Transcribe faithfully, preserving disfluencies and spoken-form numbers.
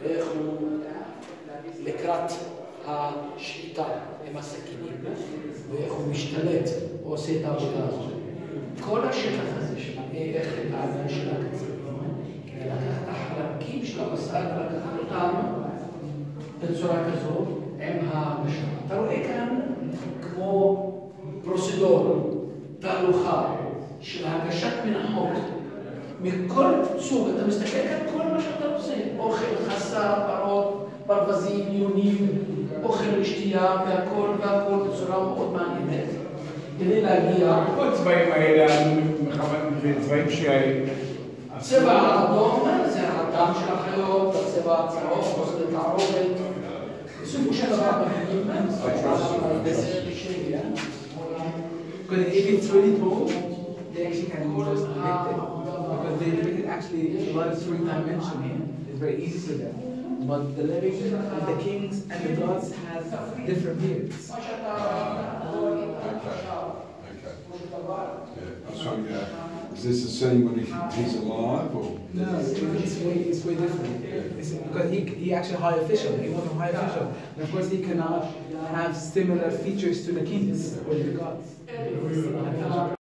ואיך הוא לקראת השחיטה עם הסכינים, ואיך הוא משתלט, הוא עושה את העבודה הזאת. כל השטח הזה שמראה איך את העניין של הקצבים, כדי לקחת את החלקים של המסע ולקחת אותם בצורה כזו עם המשל. אתה רואה כאן כמו פרוצדור, תהלוכה של הגשת מנחות מכל סוג. אתה מסתכל כאן כל מה שאתה רוצה, אוכל, חסה, פרות, ברווזים, יונים, אוכל לשתייה והכל והכל בצורה מאוד מעניינת כדי להגיע. כל הצבעים האלה זה צבעים ש... הצבע האדום זה הדם של החיות, הצבע הצהוב זה תערובת. בסופו של דבר מבינים מה זה Because if it's really tall, they actually can just depict it. Because they depict actually a lot of three dimension here. It's very easy for them. But the living, the kings and the gods have different beards. Okay. Yeah. So, yeah. Is this a scene when he, he's alive, or? No, it's way, it's way different. It's because he, he actually high official. He was a high official, and of course he cannot have similar features to the kings or the gods.